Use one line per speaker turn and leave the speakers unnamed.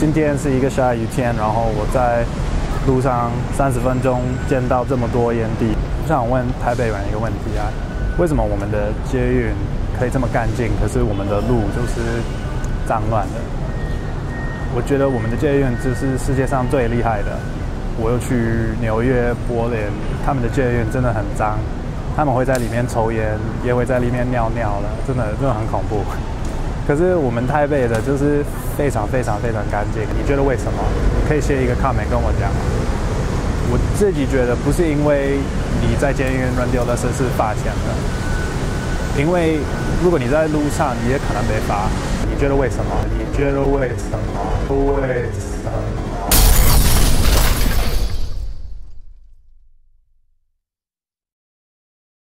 今天是一个下雨天，然后我在路上30分钟见到这么多烟蒂。我想问台北人一个问题啊，为什么我们的捷运可以这么干净，可是我们的路就是脏乱的？我觉得我们的捷运这是世界上最厉害的。我又去纽约、柏林，他们的捷运真的很脏，他们会在里面抽烟，也会在里面尿尿了，真的很恐怖。可是我们台北的就是非常干净，你觉得为什么？你可以写一个 comment 跟我讲。我自己觉得不是因为你在捷运乱丢垃圾是罚钱的，因为如果你在路上，你也可能被罚。你觉得为什么？你觉得为什么？为什么？